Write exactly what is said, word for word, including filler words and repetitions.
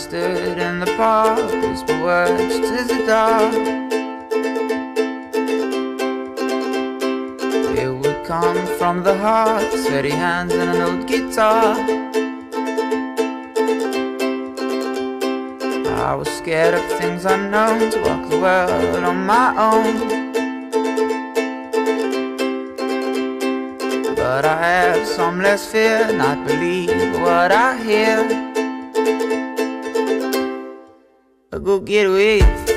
stood in the park, whisper words to the dark. It would come from the heart, steady hands and an old guitar. I was scared of things unknown, to walk the world on my own. But I have some less fear, not believe what I hear. I go get away.